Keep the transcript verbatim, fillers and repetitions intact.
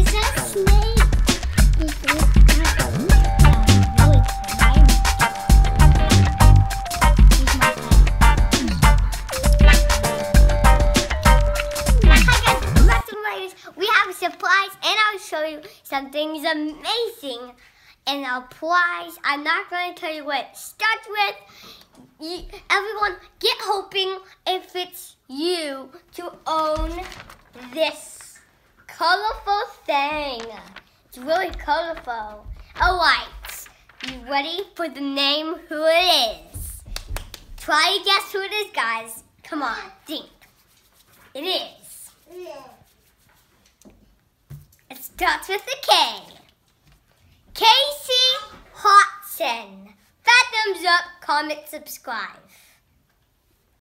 Is that a snake? We have a surprise, and I'll show you something amazing. And our prize, I'm not going to tell you what it starts with. You, everyone, get hoping if it's you to own this colorful thing. It's really colorful. All right, you ready for the name? Who it is? Try to guess who it is, guys. Come on, think. It is. It starts with a K. Casey Hodgson. Thumbs up, comment, subscribe.